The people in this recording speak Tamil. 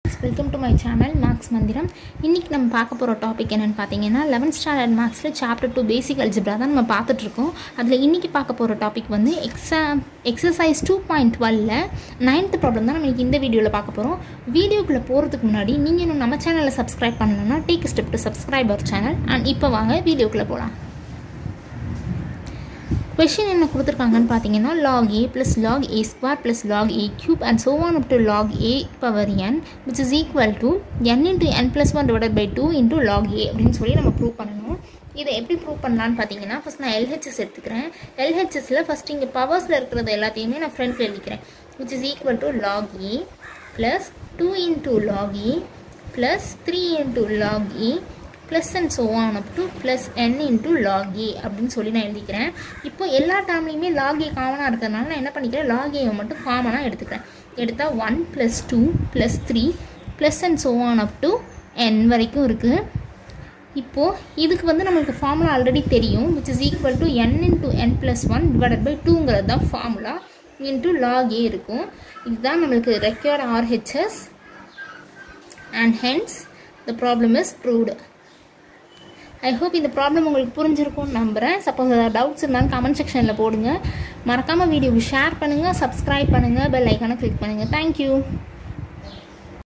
Welcome to my channel Max Mandiram. இன்னைக்கு நம்ம பார்க்க போற டாபிக் என்னன்னு பாத்தீங்கன்னா 11th ஸ்டாண்டர்ட் மேத்ஸ்ல சாப்டர் 2 பேசிக் அல்ஜிப்ரா தான் நம்ம பார்த்துட்டு இருக்கோம். அதுல இன்னைக்கு பார்க்க போற டாபிக் வந்து எக்ஸர்சைஸ் 2.12ல 9th ப்ராப்ளம் தான் நம்ம இந்த வீடியோல பார்க்க போறோம். வீடியோக்குள்ள போறதுக்கு முன்னாடி நீங்க இன்னும் நம்ம சேனலை சப்ஸ்கிரைப் பண்ணலனா take a step to subscribe our channel and இப்போ வாங்க வீடியோக்குள்ள போலாம். Question என்ன கொடுத்திருக்காங்கன்னு பாத்தீங்கன்னா log a plus log a square plus log a cube and so on up to log a power n which is equal to n into n plus 1 divided by 2 into log a அப்படினு சொல்லி நம்ம ப்ரூவ் பண்ணனும். இதை எப்படி ப்ரூவ் பண்ணலாம்னு பாத்தீங்கன்னா ஃபர்ஸ்ட் நான் LHS எடுத்துக்கிறேன். LHSல ஃபர்ஸ்ட் இங்க பவர்ஸ்ல இருக்குறது எல்லாத்தையுமே நான் ஃப்ரண்ட்ல எழுதிக்கிறேன். which is equal to log a plus 2 into log a plus 3 into log a plus and so on up to plus n into log a அப்படினு சொல்லி நான் எழுதிக்கிறேன். இப்போ எல்லா டேர்ம்லயுமே log a காமனா இருக்கறனால நான் என்ன பண்ணிக்கிறேன் log a மட்டும் காமனா எடுத்துக்கிறேன். எடுத்தா 1 plus 2 plus 3 plus and so on up to n வரைக்கும் இருக்கு. இப்போ இதுக்கு வந்து நமக்கு ஃபார்முலா ஆல்ரெடி தெரியும் which is equal to n into n plus 1 divided by 2ங்கிறது தான் ஃபார்முலா into log a இருக்கும். இதுதான் நமக்கு required RHS and hence the problem is proved. I hope இந்த ப்ராப்ளம் உங்களுக்கு புரிஞ்சிருக்கும்னு நம்புறேன். சப்போஸ் ஏதாவது டவுட்ஸ் இருந்தாலும் கமெண்ட் செக்ஷன்ல போடுங்க. மறக்காம வீடியோவை ஷேர் பண்ணுங்க, சப்ஸ்கிரைப் பண்ணுங்க, பெல் ஐகானை கிளிக் பண்ணுங்க. Thank you.